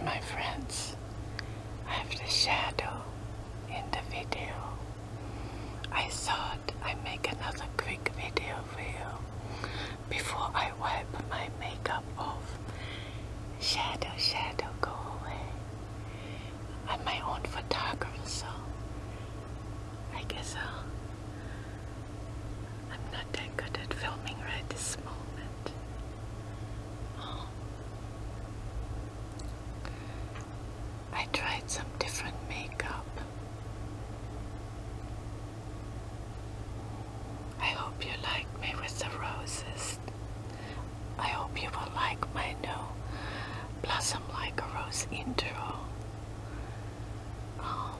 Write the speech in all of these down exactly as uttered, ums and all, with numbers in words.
my friends, I have the shadow in the video. I thought I'd make another quick video for you before I wipe my makeup off. Shadow, shadow, go away. I'm my own photographer, so I guess I'll, I'm not that good at filming right this moment. Oh. I tried some different makeup. I hope you like me with the roses. I hope you will like my new Blossom Like a Rose intro. Um,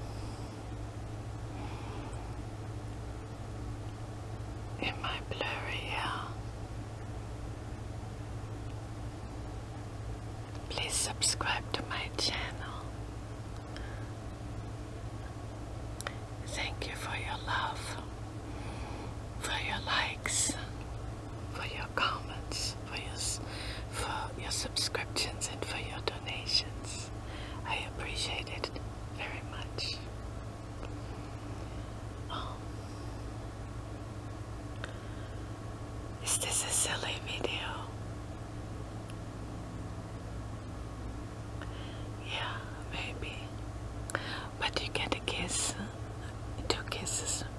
in my blurry, yeah. Please subscribe to my channel. Thank you for your love, for your likes, for your comments, for your, for your subscriptions, and for your donations. I appreciate it very much. Um, is this a silly video? Yeah, maybe. But you get a kiss, two kisses